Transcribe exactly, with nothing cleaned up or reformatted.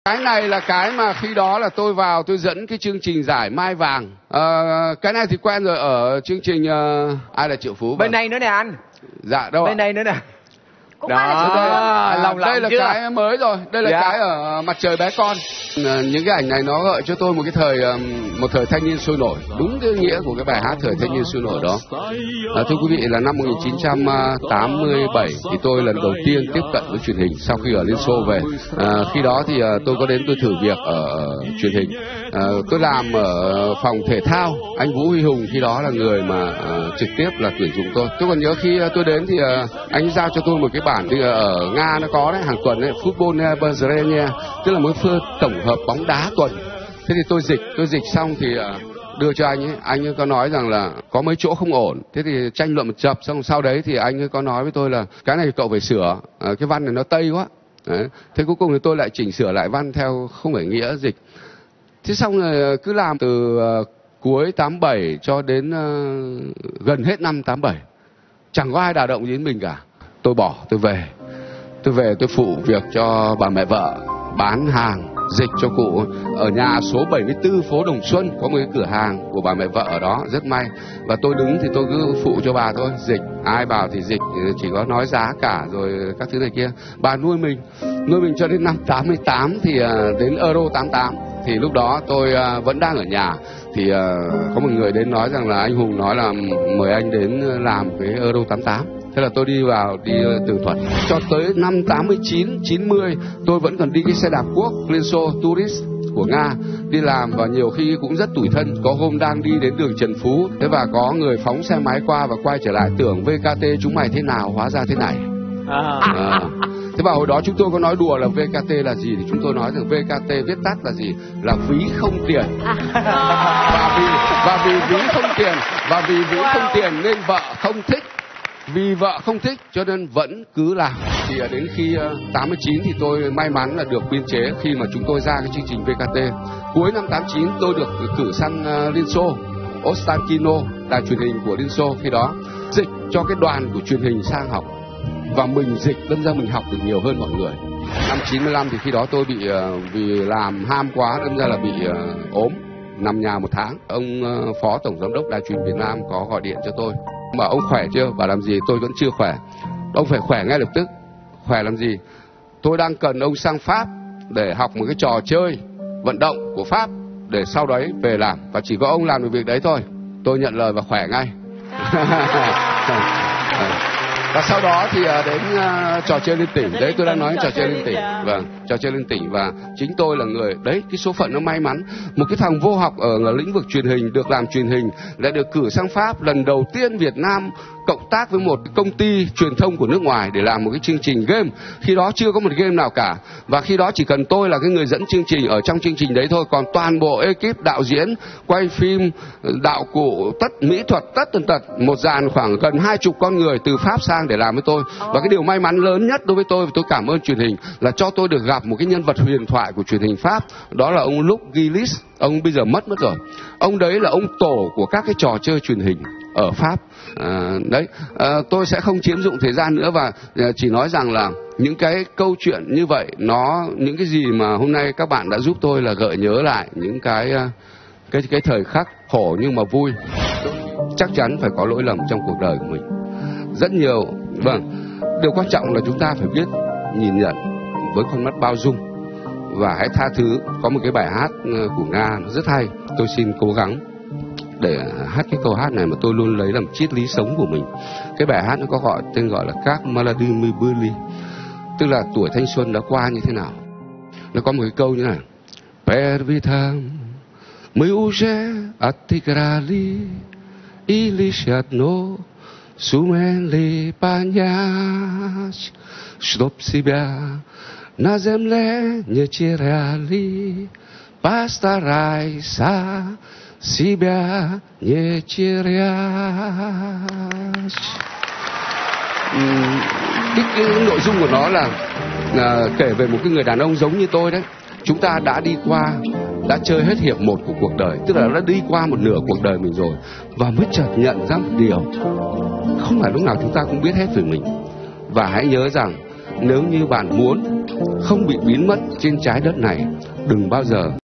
Cái này là cái mà khi đó là tôi vào tôi dẫn cái chương trình giải Mai Vàng. À, cái này thì quen rồi ở chương trình uh, Ai là Triệu Phú. Bên này nữa nè anh. Dạ đâu Bên ạ? này nữa nè. Cũng Đó, đây, à, lòng đây là chưa? cái mới rồi. Đây là Dạ. cái ở Mặt Trời Bé Con. À, những cái ảnh này nó gợi cho tôi một cái thời um, một thời thanh niên sôi nổi, đúng cái nghĩa của cái bài hát thời thanh niên sôi nổi đó. À, thưa quý vị, là năm một nghìn chín trăm tám mươi bảy thì tôi lần đầu tiên tiếp cận với truyền hình sau khi ở Liên Xô về. À, khi đó thì uh, tôi có đến tôi thử việc ở truyền hình. À, tôi làm ở phòng thể thao. Anh Vũ Huy Hùng khi đó là người mà uh, trực tiếp là tuyển dụng tôi. Tôi còn nhớ khi uh, tôi đến thì uh, anh giao cho tôi một cái bản thì ở Nga nó có đấy, hàng tuần đấy, Football Bergerenia, tức là một phương tổng hợp bóng đá tuần. Thế thì tôi dịch, tôi dịch xong thì uh, đưa cho anh ấy, anh ấy có nói rằng là có mấy chỗ không ổn. Thế thì tranh luận một chập, xong sau đấy thì anh ấy có nói với tôi là cái này cậu phải sửa, uh, cái văn này nó tây quá. Đấy. Thế cuối cùng thì tôi lại chỉnh sửa lại văn theo không phải nghĩa dịch. Thế xong rồi cứ làm từ uh, cuối tám bảy cho đến uh, gần hết năm tám bảy. Chẳng có ai đả động gì đến mình cả. Tôi bỏ, tôi về. Tôi về tôi phụ việc cho bà mẹ vợ, bán hàng, dịch cho cụ. Ở nhà số bảy mươi tư phố Đồng Xuân có một cái cửa hàng của bà mẹ vợ ở đó, rất may. Và tôi đứng thì tôi cứ phụ cho bà thôi, dịch. Ai bảo thì dịch, chỉ có nói giá cả rồi các thứ này kia. Bà nuôi mình, nuôi mình cho đến năm tám mươi tám thì đến Euro tám tám. Thì lúc đó tôi vẫn đang ở nhà. Thì có một người đến nói rằng là anh Hùng nói là mời anh đến làm cái Euro tám tám. Thế là tôi đi vào, đi tường thuật. Cho tới năm tám mươi chín, chín mươi tôi vẫn còn đi cái xe đạp quốc Liên Xô Tourist của Nga đi làm, và nhiều khi cũng rất tủi thân. Có hôm đang đi đến đường Trần Phú, thế và có người phóng xe máy qua và quay trở lại, tưởng vê kát tê chúng mày thế nào, hóa ra thế này. À. À. Thế và hồi đó chúng tôi có nói đùa là vê kát tê là gì, thì chúng tôi nói rằng vê kát tê viết tắt là gì, là ví không tiền. Và vì, và vì ví không tiền, và vì ví không tiền nên vợ không thích. Vì vợ không thích cho nên vẫn cứ làm. Thì đến khi tám mươi chín thì tôi may mắn là được biên chế khi mà chúng tôi ra cái chương trình vê kát tê. Cuối năm tám chín tôi được cử sang Liên Xô, Ostankino, đài truyền hình của Liên Xô khi đó, dịch cho cái đoàn của truyền hình sang học. Và mình dịch đâm ra mình học được nhiều hơn mọi người. Năm chín mươi lăm thì khi đó tôi bị vì làm ham quá đâm ra là bị ốm, nằm nhà một tháng. Ông phó tổng giám đốc đài truyền Việt Nam có gọi điện cho tôi. Mà ông khỏe chưa? Và làm gì? Tôi vẫn chưa khỏe. Ông phải khỏe ngay lập tức. Khỏe làm gì? Tôi đang cần ông sang Pháp để học một cái trò chơi vận động của Pháp để sau đấy về làm. Và chỉ có ông làm được việc đấy thôi. Tôi nhận lời và khỏe ngay. Và sau đó thì đến uh, trò chơi liên tỉnh. Đấy, tôi đang nói trò chơi liên tỉnh. Vâng, trò chơi liên tỉnh. Và chính tôi là người, đấy, cái số phận nó may mắn. Một cái thằng vô học ở lĩnh vực truyền hình, được làm truyền hình, lại được cử sang Pháp. Lần đầu tiên Việt Nam cộng tác với một công ty truyền thông của nước ngoài để làm một cái chương trình game. Khi đó chưa có một game nào cả. Và khi đó chỉ cần tôi là cái người dẫn chương trình ở trong chương trình đấy thôi. Còn toàn bộ ekip đạo diễn, quay phim, đạo cụ, tất mỹ thuật, tất tần tật, một dàn khoảng gần hai chục con người từ Pháp sang để làm với tôi. Và cái điều may mắn lớn nhất đối với tôi, và tôi cảm ơn truyền hình, là cho tôi được gặp một cái nhân vật huyền thoại của truyền hình Pháp. Đó là ông Luc Gillis. Ông bây giờ mất mất rồi. Ông đấy là ông tổ của các cái trò chơi truyền hình ở Pháp. À, đấy, à, tôi sẽ không chiếm dụng thời gian nữa và à, chỉ nói rằng là những cái câu chuyện như vậy, nó những cái gì mà hôm nay các bạn đã giúp tôi là gợi nhớ lại những cái cái cái thời khắc khổ nhưng mà vui. Chắc chắn phải có lỗi lầm trong cuộc đời của mình, rất nhiều. Vâng, điều quan trọng là chúng ta phải biết nhìn nhận với con mắt bao dung và hãy tha thứ. Có một cái bài hát của Nga nó rất hay, tôi xin cố gắng để hát cái câu hát này mà tôi luôn lấy làm triết lý sống của mình. Cái bài hát nó có gọi tên gọi là Các Malady My Burly, tức là tuổi thanh xuân đã qua như thế nào. Nó có một cái câu như này: Per vitam my uje attigrali ilishatno sumenli panyas чтоб себя на земле не теряли, постарайся себя не терять. Uhm, cái, cái nội dung của nó là, là kể về một cái người đàn ông giống như tôi đấy. Chúng ta đã đi qua, đã chơi hết hiệp một của cuộc đời, tức là đã đi qua một nửa cuộc đời mình rồi, và mới chợt nhận ra một điều: không phải lúc nào chúng ta cũng biết hết về mình. Và hãy nhớ rằng nếu như bạn muốn không bị biến mất trên trái đất này, đừng bao giờ